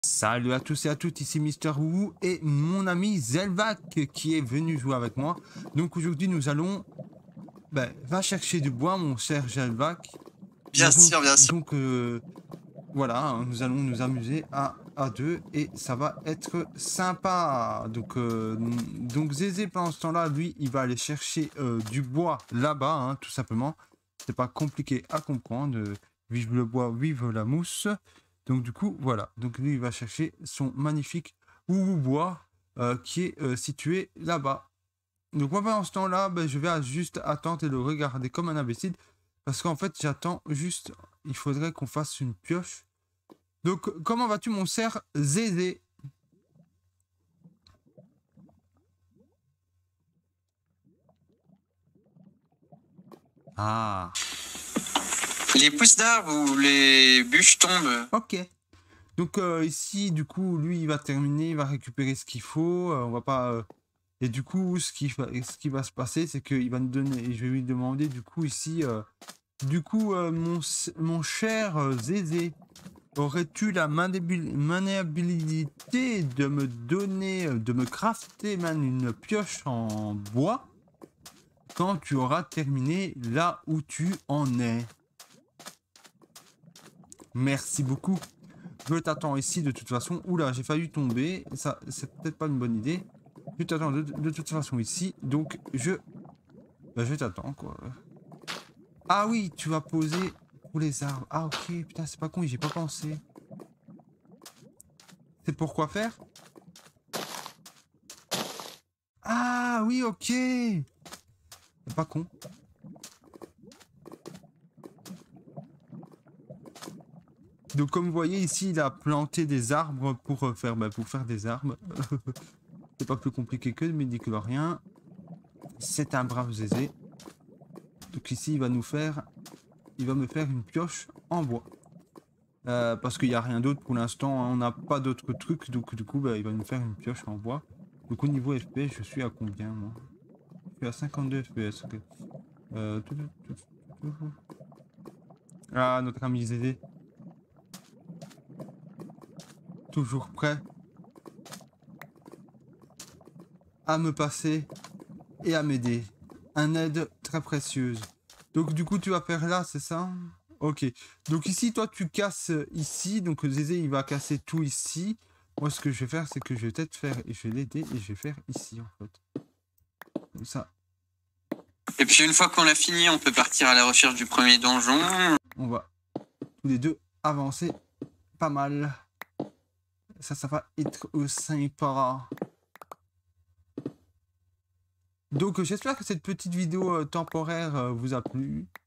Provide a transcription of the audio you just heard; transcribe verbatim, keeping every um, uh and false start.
Salut à tous et à toutes, ici Mister Wu et mon ami Zelvac qui est venu jouer avec moi. Donc aujourd'hui nous allons... Ben, va chercher du bois mon cher Zelvac. Bien donc, sûr, bien sûr. Donc euh, voilà, hein, nous allons nous amuser à, à deux et ça va être sympa. Donc, euh, donc Zézé pendant ce temps-là, lui, il va aller chercher euh, du bois là-bas, hein, tout simplement. C'est pas compliqué à comprendre. Euh, vive le bois, vive la mousse. Donc du coup, voilà. Donc lui, il va chercher son magnifique oubou bois euh, qui est euh, situé là-bas. Donc moi, pendant ce temps-là, ben, je vais juste attendre et le regarder comme un imbécile. Parce qu'en fait, j'attends juste... Il faudrait qu'on fasse une pioche. Donc, comment vas-tu, mon cher Zézé? Ah. Les pousses d'arbres ou les bûches tombent. Ok. Donc euh, ici, du coup, lui, il va terminer, il va récupérer ce qu'il faut. Euh, on va pas... Euh... Et du coup, ce qui va, ce qui va se passer, c'est qu'il va nous donner... Et je vais lui demander, du coup, ici... Euh... Du coup, euh, mon, mon cher euh, Zézé, aurais-tu la maniabilité de me donner... De me crafter, man, une pioche en bois quand tu auras terminé là où tu en es? Merci beaucoup. Je t'attends ici de toute façon. Oula, j'ai failli tomber. Ça, c'est peut-être pas une bonne idée. Je t'attends de, de toute façon ici. Donc, je... Bah, je t'attends, quoi. Ah oui, tu vas poser pour les arbres. Ah, ok. Putain, c'est pas con, j'y ai pas pensé. C'est pour quoi faire? Ah oui, ok. C'est pas con. Donc, comme vous voyez ici, il a planté des arbres pour faire, bah, pour faire des arbres. C'est pas plus compliqué que le midi-chlorien. C'est un brave Zézé. Donc ici, il va nous faire... Il va me faire une pioche en bois. Euh, parce qu'il n'y a rien d'autre pour l'instant. Hein, on n'a pas d'autres trucs. Donc du coup, bah, il va nous faire une pioche en bois. Donc au niveau F P S, je suis à combien, moi? Je suis à cinquante-deux F P S. Okay. Euh, tout, tout, tout, tout. Ah, notre ami Zézé. Toujours prêt à me passer et à m'aider. Un aide très précieuse. Donc du coup, tu vas faire là, c'est ça? Ok. Donc ici, toi, tu casses ici. Donc Zézé, il va casser tout ici. Moi, ce que je vais faire, c'est que je vais peut-être faire... Et je vais l'aider et je vais faire ici, en fait. Comme ça. Et puis une fois qu'on l'a fini, on peut partir à la recherche du premier donjon. On va tous les deux avancer pas mal. Ça, ça va être sympa. Donc j'espère que cette petite vidéo euh, temporaire euh, vous a plu.